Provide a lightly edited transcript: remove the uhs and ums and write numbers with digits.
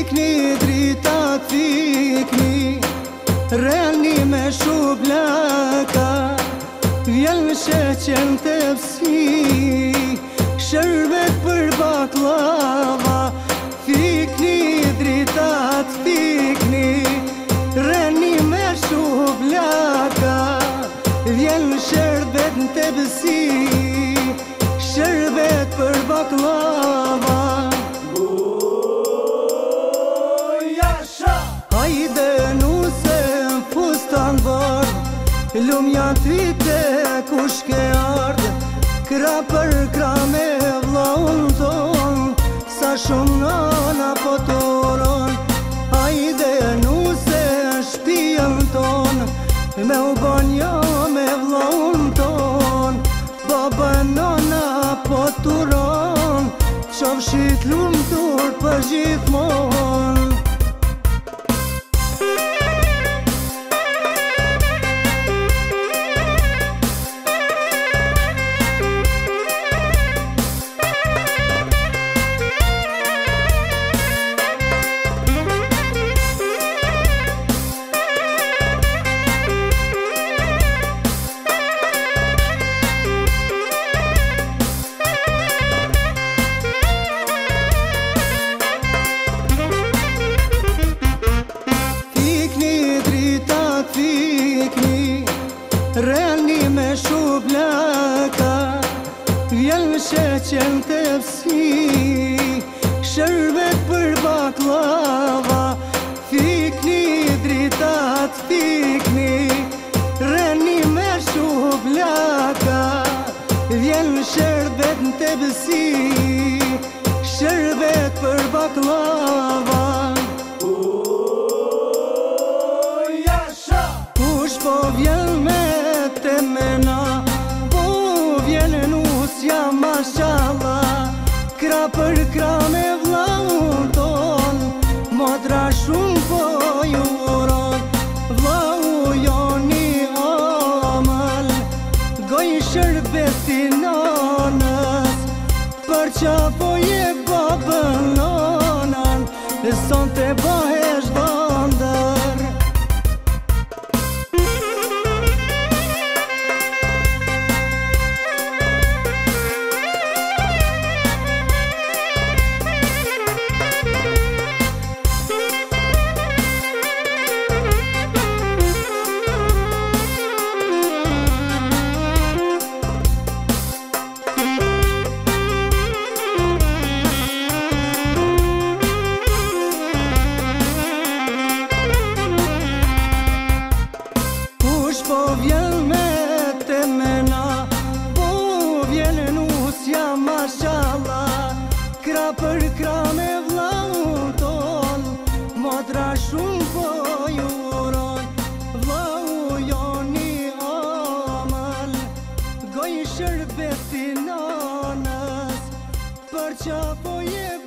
Fikni dritat fikni, reni me shublaka, vjen sheqen të psi, shërbet për baklava. Fikni dritat fikni, reni me shublaka, vjen shërbet të psi, shërbet për baklava. Hajde nuse në fustan vard, lumja ty te kush ke ard, kra për kra me vlaun ton, sa shumë nana po toron. Hajde nuse në shpijen ton, me u banjo me vlaun ton, baba nana po turon, qofshit lumë tur për gjithmon. Reni me shublaka, vjen sheqen të psi, shërbet për baklava. Fikni dritat fikni, reni me shublaka, vjen shërbet të psi, shërbet për baklava. Kush po vjen me temena, po vjen nusja mashallah, kra për kra me vlaun ton, modra shumë po juron. Vlau joni amël, goj shërbeti nanës, për qa po je babën nanan, son të bahesh bandër. Po vjen me temena, po vjen nusja mashallah, kra për kra me vlaun ton, modra shumë po juron. Vlau joni amël, goj shërbeti nanës, për qa po je